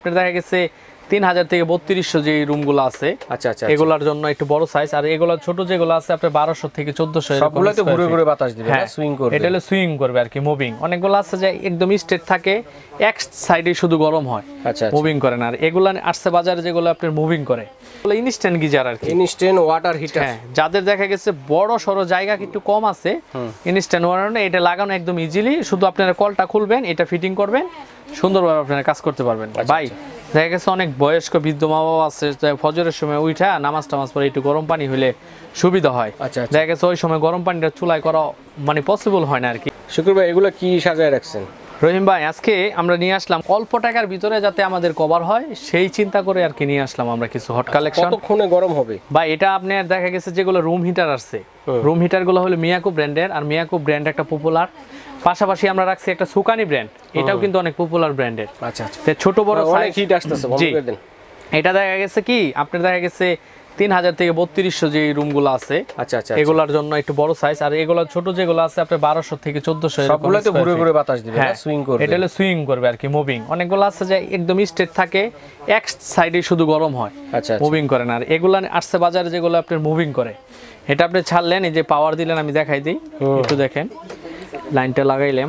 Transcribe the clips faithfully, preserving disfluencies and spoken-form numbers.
আপনার দেখা গেছে তিন হাজার থেকে বত্রিশশো যে রুমগুলো আছে, আচ্ছা আচ্ছা, এগুলোর জন্য একটু বড় সাইজ। আর এগুলো ছোট যেগুলো আছে আপনার বারোশো থেকে চোদ্দশো, সবগুলোতে ঘুরে ঘুরে বাতাস দিবে না, সুইং করবে। এটা হলো সুইং করবে আর কি, মুভিং। অনেকগুলো আছে যে একদম স্ট্রেট থাকে, এক সাইডে শুধু গরম হয়, আচ্ছা মুভিং করে না। আর এগুলো আসছে বাজারে যেগুলো আপনার মুভিং করে, এগুলো ইনস্ট্যান্ট গিজার আর কি, ইনস্ট্যান্ট ওয়াটার হিটার। হ্যাঁ, যাদের দেখা গেছে বড় সরো জায়গা একটু কম আছে, ইনস্ট্যান্ট ওয়াটার, এটা লাগানো একদম ইজিলি। শুধু আপনারা কলটা খুলবেন, এটা ফিটিং করবেন, সুন্দরভাবে আপনারা কাজ করতে পারবেন। ভাই দেখা গেছে অনেক বয়স্ক বৃদ্ধ মা বাবা আছে, ফজরের সময় উঠা নামাজ টামাজ পরে একটু গরম পানি হলে সুবিধা হয়। দেখা গেছে ওই সময় গরম পানিটা চুলায় করা মানে পসিবল হয় না আর কি। শুকুর ভাই, এগুলো কি সাজায় রাখছেন? রহিম ভাই, আজকে আমরা নিয়ে আসলাম অল্প টাকার ভিতরে যাতে আমাদের কভার হয় সেই চিন্তা করে আর কি নিয়ে আসলাম আমরা কিছু হট কালেকশন। কতক্ষণে গরম হবে ভাই? এটা আপনার দেখা গেছে যেগুলো রুম হিটার আছে, রুম হিটার গুলো হলো মিয়াকো ব্র্যান্ডের। আর মিয়াকো ব্র্যান্ড একটা পপুলার, পাশাপাশি আমরা রাখছি একটা সুকানি ব্র্যান্ড, এটাও কিন্তু অনেক পপুলার ব্র্যান্ডের। আচ্ছা আচ্ছা, ছোট বড় অনেক হিট আসতেছে, বন্ধ করে দেন। এটা দেখা গেছে কি আপনার দেখা গেছে তিন হাজার থেকে বত্রিশশো যে রুমগুলো আছে, আচ্ছা আচ্ছা, এগুলোর জন্য একটু বড় সাইজ। আর এগুলো ছোট যেগুলো আছে আপনার বারোশো থেকে চোদ্দশো, সবগুলোতে ঘুরে ঘুরে বাতাস দিবে না, সুইং করবে। এটা হলো সুইং করবে আর কি, মুভিং। অনেকগুলো আছে যে একদম স্ট্রেট থাকে, এক সাইডে শুধু গরম হয়, আচ্ছা, মুভিং করে না। আর এগুলো আসছে বাজারে যেগুলো আপনার মুভিং করে, এটা আপনি ছাড়লেন, এই যে পাওয়ার দিলেন, আমি দেখাই দিই একটু দেখেন, লাইনটা লাগাইলাম,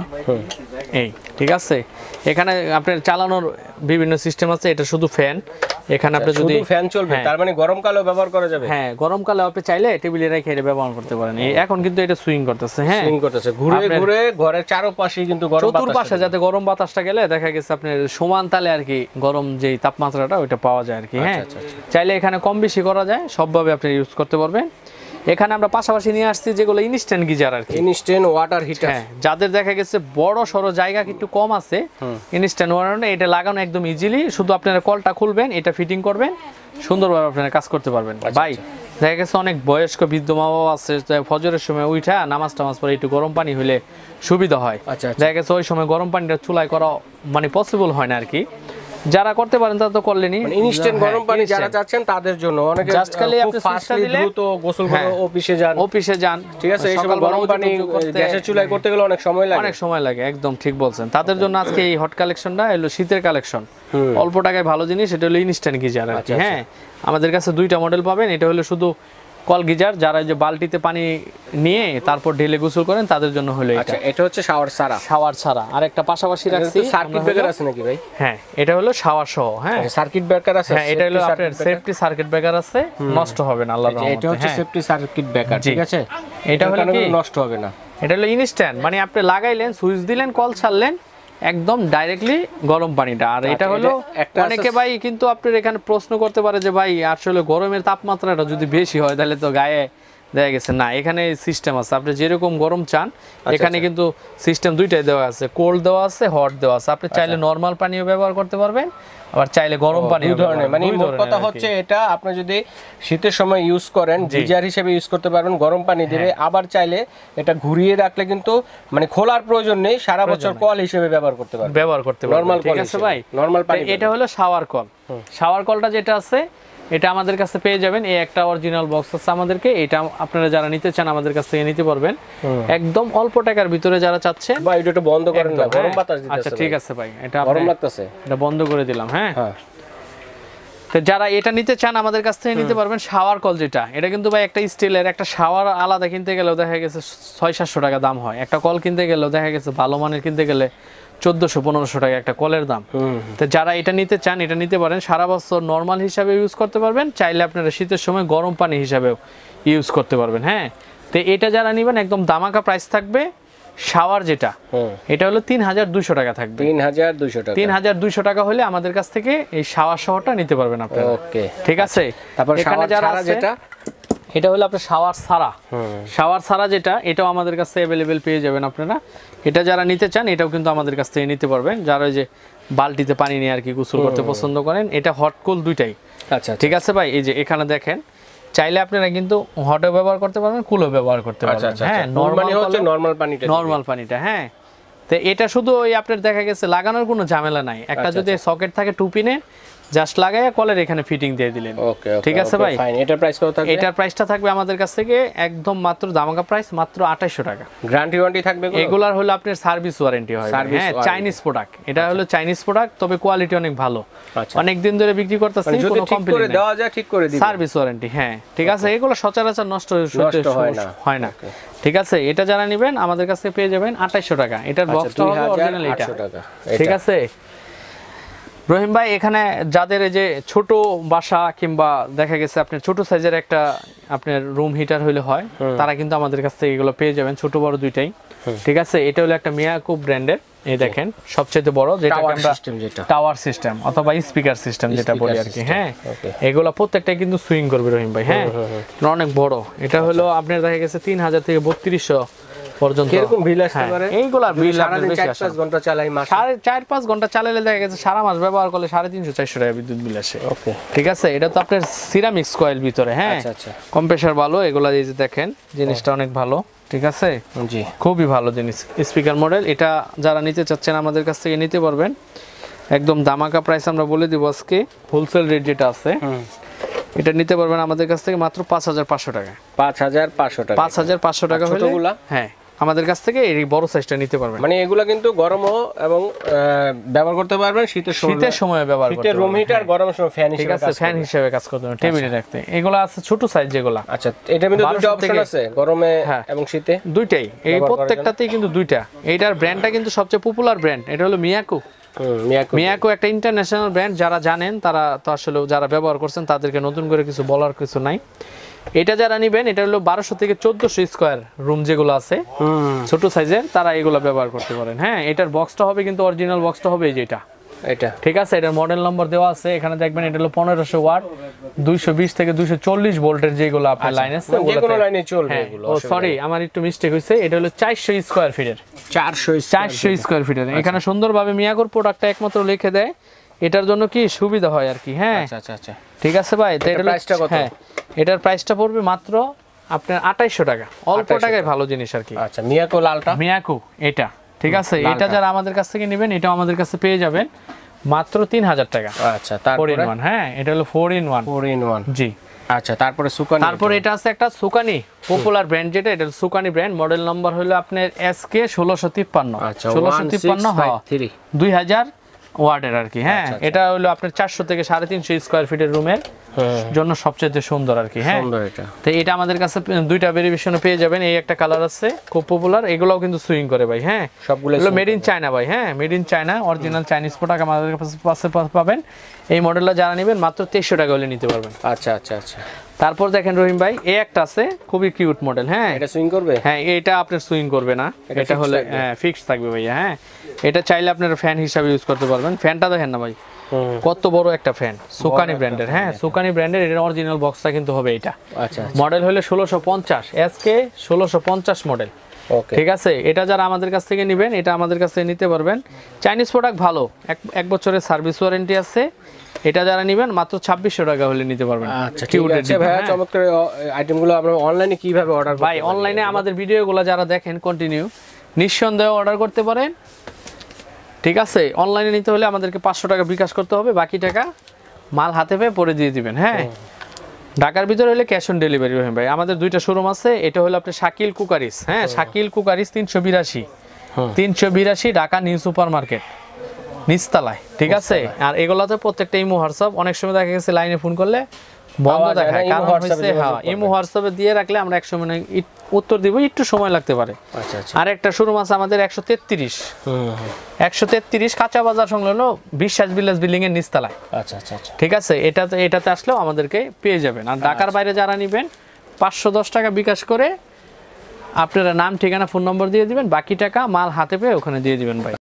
এই ঠিক আছে। এখানে আপনার চালানোর বিভিন্ন সিস্টেম আছে, এটা শুধু ফ্যান। এখানে আপনি যদি ফ্যান চলবে, তার মানে গরমকালেও ব্যবহার করা যাবে। হ্যাঁ, গরমকালে আপনি চাইলে টেবিলে রেখে এটা ব্যবহার করতে পারেন। এখন কিন্তু এটা সুইং করতেছে, হ্যাঁ সুইং করতেছে, ঘুরে ঘুরে ঘরের চারপাশে কিন্তু গরম বাতাস, চতুর্পাশে যাতে গরম বাতাসটা গেলে দেখা গেছে আপনার সমান তালে আর কি গরম যেই তাপমাত্রাটা ওইটা পাওয়া যায় আর কি। হ্যাঁ, চাইলে এখানে কম বেশি করা যায়, সবভাবে আপনি ইউজ করতে পারবেন। এখানে আমরা পাশাপাশি নিয়ে আসছি যেগুলো ইনস্ট্যান্ট গিজার আর কি, ইনস্ট্যান্ট ওয়াটার হিটার। হ্যাঁ, যাদের দেখা গেছে বড় সরো জায়গা একটু কম আছে, ইনস্ট্যান্ট ওয়াটার, এটা লাগানো একদম ইজিলি। শুধু আপনারা কলটা খুলবেন, এটা ফিটিং করবেন, সুন্দরভাবে আপনারা কাজ করতে পারবেন। ভাই দেখা গেছে অনেক বয়স্ক বৃদ্ধ মা বাবা আছে, ফজরের সময় উঠা নামাজ টামাজ পরে একটু গরম পানি হলে সুবিধা হয়। দেখা গেছে ওই সময় গরম পানিটা চুলায় করা মানে পসিবল হয় না আর কি। যারা করতে পারেন তারা তো করলেনই। ইনস্ট্যান্ট গরম পানি যারা চাচ্ছেন তাদের জন্য, অনেকে জাস্ট খালি আপনি সুইচটা দিলে দ্রুত গোসল করে অফিসে যান, অফিসে যান, ঠিক আছে। এই সময় গরম পানি গ্যাসের চুলায় করতে গেলে অনেক সময় লাগে, অনেক সময় লাগে, একদম ঠিক বলছেন। তাদের জন্য আজকে এই হট কালেকশনটা হলো শীতের কালেকশন, অল্প টাকায় ভালো জিনিস। এটা হলো ইনস্ট্যান্ট গিজার আর কি। হ্যাঁ, আমাদের কাছে দুইটা মডেল পাবেন। এটা হলো শুধু কল গিজার, যারা যে বালতিতে পানি নিয়ে তারপর ঢেলে গোসল করেন তাদের জন্য হলো এটা। আচ্ছা, এটা হচ্ছে শাওয়ার ছাড়া, শাওয়ার ছাড়া। আর একটা পাশাপাশি রাখছি সার্কিট ব্রেকার আছে নাকি ভাই? হ্যাঁ, এটা হলো শাওয়ার সহ। হ্যাঁ, সার্কিট ব্রেকার আছে। হ্যাঁ, এটা হলো আপনার সেফটি সার্কিট ব্রেকার আছে, নষ্ট হবে না আল্লাহর রহমতে। এটা হচ্ছে সেফটি সার্কিট ব্রেকার, ঠিক আছে। এটা হলো কি নষ্ট হবে না, এটা হলো ইনস্ট্যান্ট, মানে আপনি লাগাইলেন, সুইচ দিলেন, কল ছাড়লেন, একদম ডাইরেক্টলি গরম পানিটা। আর এটা হলো অনেকে ভাই কিন্তু আপনার এখানে প্রশ্ন করতে পারে যে ভাই আসলে গরমের তাপমাত্রাটা যদি বেশি হয় তাহলে তো গায়ে দেখা গেছে না। এখানে সিস্টেম আছে, আপনি যেরকম গরম চান এখানে কিন্তু সিস্টেম দুইটাই দেওয়া আছে, কোল্ড দেওয়া আছে, হট দেওয়া আছে। আপনি চাইলে নরমাল পানিও ব্যবহার করতে পারবেন, আবার চাইলে গরম পানি। মানে মোট কথা হচ্ছে এটা আপনি যদি শীতের সময় ইউজ করেন গিজার হিসেবে ইউজ করতে পারবেন, গরম পানি দিবে। আবার চাইলে এটা ঘুরিয়ে রাখলে কিন্তু মানে খোলার প্রয়োজন নেই, সারা বছর কল হিসেবে ব্যবহার করতে পারবেন, ব্যবহার করতে পারবেন। নরমাল কল, ঠিক আছে ভাই, নরমাল পানি। এটা হলো শাওয়ার কল। শাওয়ার কলটা যেটা আছে এটা আমাদের কাছে পেয়ে যাবেন, এই একটা অরিজিনাল বক্স আছে আমাদেরকে। এটা আপনারা যারা নিতে চান আমাদের কাছ থেকে নিতে পারবেন, একদম অল্প টাকার ভিতরে যারা চাচ্ছেন। ভাই এটা একটু বন্ধ করেন না, গরম বাতাস দিতেছে। আচ্ছা ঠিক আছে ভাই, এটা গরম লাগতেছে, এটা বন্ধ করে দিলাম। হ্যাঁ, তো যারা এটা নিতে চান আমাদের কাছ থেকে নিতে পারবেন। শাওয়ার কল যেটা, এটা কিন্তু ভাই একটা স্টিলের একটা শাওয়ার আলাদা কিনতে গেলেও দেখা গেছে ছয় সাতশো টাকা দাম হয়। একটা কল কিনতে গেলেও দেখা গেছে ভালো মানের কিনতে গেলে চোদ্দশো পনেরোশো টাকা একটা কলের দাম। তো যারা এটা নিতে চান এটা নিতে পারেন, সারা বছর নর্মাল হিসাবে ইউজ করতে পারবেন, চাইলে আপনারা শীতের সময় গরম পানি হিসাবেও ইউজ করতে পারবেন। হ্যাঁ, তো এটা যারা নেবেন একদম দামাকা প্রাইস থাকবে। শাওয়ার যেটা, এটা হলো তিন হাজার দুইশো টাকা থাকবে। তিন হাজার দুইশো টাকা, তিন হাজার দুইশো টাকা হলে আমাদের কাছ থেকে এই শাওয়ার সহটা নিতে পারবেন আপনারা। ওকে, ঠিক আছে। তারপর শাওয়ার ছাড়া যেটা, এটা হলো আপনার শাওয়ার ছাড়া। শাওয়ার ছাড়া যেটা, এটাও আমাদের কাছে অ্যাভেলেবেল পেয়ে যাবেন আপনারা। এটা যারা নিতে চান এটাও কিন্তু আমাদের কাছ থেকে নিতে পারবেন, যারা ওই যে বালতিতে পানি নিয়ে আর কি গোসল করতে পছন্দ করেন। এটা হট কুল দুইটাই। আচ্ছা, ঠিক আছে ভাই। এই যে এখানে দেখেন, চাইলে আপনারা কিন্তু হটও ব্যবহার করতে পারবেন, কুলও ব্যবহার করতে পারবেন। হ্যাঁ, নরমালি হচ্ছে নরমাল পানিটা, নরমাল পানিটা। হ্যাঁ, তো এটা শুধু ওই আপনার দেখা গেছে লাগানোর কোনো ঝামেলা নাই। একটা যদি সকেট থাকে টু পিনে, জাস্ট লাগায় কলের এখানে ফিটিং দিয়ে দিলেন। ওকে ওকে, ঠিক আছে ভাই, ফাইন। এটার প্রাইস কত থাকবে? এটার প্রাইসটা থাকবে আমাদের কাছ থেকে একদম মাত্র দামাকা প্রাইস মাত্র আঠাইশশো টাকা। গ্যারান্টি ওয়ারেন্টি থাকবে? এগুলার হলো আপনার সার্ভিস ওয়ারেন্টি হয়, হ্যাঁ চাইনিজ প্রোডাক্ট, এটা হলো চাইনিজ প্রোডাক্ট, তবে কোয়ালিটি অনেক ভালো, অনেক দিন ধরে বিক্রি করতেছি, কোনো কমপ্লেইন নেই, দেওয়া যায় ঠিক করে দিবেন, সার্ভিস ওয়ারেন্টি। হ্যাঁ ঠিক আছে, এগুলো সচরাচর নষ্ট হয় না, হয় না। ঠিক আছে, এটা যারা নেবেন আমাদের কাছে পেয়ে যাবেন আঠাইশশো টাকা। এটার বক্সটা হবে অরিজিনাল এটা, ঠিক আছে রহিম ভাই। এখানে যাদের এই যে ছোট বাসা কিংবা দেখা গেছে আপনার ছোট সাইজের একটা আপনার রুম হিটার হইলে হয়, তারা কিন্তু আমাদের কাছ থেকে এগুলো পেয়ে যাবেন, ছোট বড় দুইটাই। ঠিক আছে, এটা হলো একটা মিয়াকো ব্র্যান্ডের, এই দেখেন সবচেয়ে বড়, যেটা আমরা টাওয়ার সিস্টেম অথবা স্পিকার সিস্টেম যেটা বলি আর কি। হ্যাঁ, এগুলো প্রত্যেকটাই কিন্তু সুইং করবে রহিম ভাই। হ্যাঁ, অনেক বড়। এটা হলো আপনার দেখা গেছে তিন হাজার থেকে বত্রিশশো পর্যন্ত এরকম বিল আসতে পারে। এইগুলা বিল আপনাদের চার পাঁচ ঘন্টা চালাই, মাস সাড়ে চার পাঁচ ঘন্টা চালালে দেখা গেছে সারা মাস ব্যবহার করলে সাড়ে তিনশো চারশো টাকা বিদ্যুৎ বিল আসে। ওকে, ঠিক আছে, এটা তো আপনার সিরামিক্স কয়েল ভিতরে। হ্যাঁ, আচ্ছা আচ্ছা, কম্প্রেসার ভালো, এগুলা এই যে দেখেন জিনিসটা অনেক ভালো। ঠিক আছে, জি খুবই ভালো জিনিস। স্পিকার মডেল, এটা যারা নিতে চাচ্ছেন আমাদের কাছ থেকে নিতে পারবেন, একদম দামাকা প্রাইস আমরা বলে দিব আজকে, হোলসেল রেট যেটা আছে এটা নিতে পারবেন আমাদের কাছ থেকে মাত্র পাঁচ হাজার পাঁচশো টাকা। পাঁচ হাজার পাঁচশো টাকা, পাঁচ হাজার পাঁচশো টাকা হলে হ্যাঁ আমাদের কাছ থেকে এই বড় সাইজটা নিতে পারবেন। মানে এগুলা কিন্তু গরমও এবং ব্যবহার করতে পারবেন, শীতের সময়, শীতের সময় ব্যবহার করতে পারবেন, রুম হিটার গরমের সময় ফ্যান হিসেবে, ঠিক আছে ফ্যান হিসেবে কাজ করতে পারবেন, টেবিলে রাখতে। এগুলো আছে ছোট সাইজ যেগুলো। আচ্ছা, এটার মধ্যে দুটো অপশন আছে, গরমে এবং শীতে দুইটাই, এই প্রত্যেকটাতেই কিন্তু দুইটা। এইটার ব্র্যান্ডটা কিন্তু সবচেয়ে পপুলার ব্র্যান্ড, এটা হলো মিয়াকো। মিয়াকো একটা ইন্টারন্যাশনাল ব্র্যান্ড, যারা জানেন তারা তো আসলে যারা ব্যবহার করছেন তাদেরকে নতুন করে কিছু বলার কিছু নাই। এটা যারা নিবেন, এটা হলো বারোশো থেকে চোদ্দশো স্কোয়ার রুম যেগুলো আছে ছোট সাইজের, তারা এগুলো ব্যবহার করতে পারেন। হ্যাঁ, এটার বক্সটা হবে কিন্তু অরিজিনাল বক্সটা হবে যেটা এটা, ঠিক আছে। এটার মডেল নম্বর দেওয়া আছে এখানে, দেখবেন এটা হলো পনেরোশো ওয়াট দুইশো বিশ থেকে দুইশো চল্লিশ ভোল্টের যেগুলো আপনার লাইন আছে, যে কোনো লাইনে চলবে এগুলো। ও সরি, আমার একটু মিস্টেক হইছে, এটা হলো চারশো স্কোয়ার ফিটের, চারশো চারশো স্কোয়ার ফিটের। এখানে সুন্দরভাবে মিয়াকোর প্রোডাক্টটা একমাত্র লিখে দেয়, এটার জন্য কি সুবিধা হয় আর কি। হ্যাঁ আচ্ছা আচ্ছা, ঠিক আছে ভাই। তো এটার প্রাইসটা কত? হ্যাঁ, এটার প্রাইসটা পড়বে মাত্র আপনার আঠাইশশো টাকা, অল্প টাকায় ভালো জিনিস আর কি। আচ্ছা, মিয়াকো লালটা, মিয়াকো এটা, ঠিক আছে। এটা যারা আমাদের কাছ থেকে নেবেন, এটা আমাদের কাছে পেয়ে যাবেন মাত্র তিন হাজার টাকা। আচ্ছা, তারপরে হ্যাঁ, এটা হলো four in one, four in one জি। আচ্ছা, তারপরে সুকানি, তারপরে এটা আছে একটা সুকানি পপুলার ব্র্যান্ড, যেটা এটা সুকানি ব্র্যান্ড, মডেল নম্বর হলো আপনার এস কে ষোলোশো তিপ্পান্ন, ষোলোশো তিপ্পান্ন দুই হাজার ওয়ার্ডের আর কি। হ্যাঁ, এটা হলো আপনার চারশো থেকে সাড়ে তিনশো স্কোয়ার ফিটের রুমের জন্য সবচেয়ে সুন্দর আর কি। হ্যাঁ, তো এটা আমাদের কাছে দুইটা ভেরিয়েশনে পেয়ে যাবেন, এই একটা কালার আছে খুব পপুলার, এগুলোও কিন্তু সুইং করে ভাই। হ্যাঁ, সবগুলো মেড ইন চায়না ভাই। হ্যাঁ, made in China, original Chinese product আমাদের কাছে পাবেন। এই মডেলটা যারা নেবেন মাত্র তেইশশো টাকা হলে নিতে পারবেন। আচ্ছা আচ্ছা আচ্ছা, তারপর দেখেন রহিম ভাই, এই একটা আছে খুবই কিউট মডেল। হ্যাঁ, এটা সুইং করবে? হ্যাঁ, এটা আপনার সুইং করবে না, এটা হলো হ্যাঁ ফিক্স থাকবে ভাইয়া। হ্যাঁ, এটা চাইলে আপনারা ফ্যান হিসাবে ইউজ করতে পারবেন। ফ্যানটা দেখেন না ভাই, কত বড় একটা ফ্যান, সুকানি ব্র্যান্ডের। হ্যাঁ, সুকানি ব্র্যান্ডের, এর অরিজিনাল বক্সটা কিন্তু হবে এটা। আচ্ছা, মডেল হলো ষোলোশো পঞ্চাশ, এস কে ষোলোশো পঞ্চাশ মডেল। ঠিক আছে, এটা যারা আমাদের কাছ থেকে নেবেন, এটা আমাদের কাছ থেকে নিতে পারবেন। চাইনিজ প্রোডাক্ট ভালো, এক এক বছরের সার্ভিস ওয়ারেন্টি আছে। এটা যারা নেবেন মাত্র ছাব্বিশশো টাকা হলে নিতে পারবেন। আচ্ছা, ঠিক আছে ভাইয়া, চমৎকার আইটেমগুলো আমরা অনলাইনে কিভাবে অর্ডার করব? ভাই, অনলাইনে আমাদের ভিডিওগুলো যারা দেখেন কন্টিনিউ, নিঃসন্দেহে অর্ডার করতে পারেন। ঠিক আছে, অনলাইনে নিতে হলে আমাদেরকে পাঁচশো টাকা বিকাশ করতে হবে, বাকি টাকা মাল হাতে পেয়ে পরে দিয়ে দিবেন। হ্যাঁ, ঢাকার ভিতরে হলে ক্যাশ অন ডেলিভারি হবে ভাই। আমাদের দুইটা শোরুম আছে, এটা হলো আপনার শাকিল কুকারিস। হ্যাঁ, শাকিল কুকারিস তিনশো বিরাশি তিনশো বিরাশি ঢাকা নিউ সুপার মার্কেট নিচতলায়। ঠিক আছে, আর এগুলাতে প্রত্যেকটা ইমো হোয়াটসঅ্যাপ, অনেক সময় দেখা গেছে লাইনে ফোন করলে বন্ধ দেখায়, কারণ হচ্ছে হ্যাঁ ইমো হোয়াটসঅ্যাপে দিয়ে রাখলে আমরা একশো মিনিট উত্তর দিব, একটু সময় লাগতে পারে। আচ্ছা আচ্ছা, আর একটা শোরুম আছে আমাদের একশো তেত্রিশ একশো তেত্রিশ কাঁচা বাজার সংলগ্ন বিশ্বাস বিলাস বিল্ডিং এর নিচতলায়। আচ্ছা আচ্ছা, ঠিক আছে, এটাতে এটাতে আসলেও আমাদেরকে পেয়ে যাবেন। আর ঢাকার বাইরে যারা নেবেন পাঁচশো দশ টাকা বিকাশ করে আপনারা নাম ঠিকানা ফোন নম্বর দিয়ে দিবেন, বাকি টাকা মাল হাতে পেয়ে ওখানে দিয়ে দিবেন ভাই।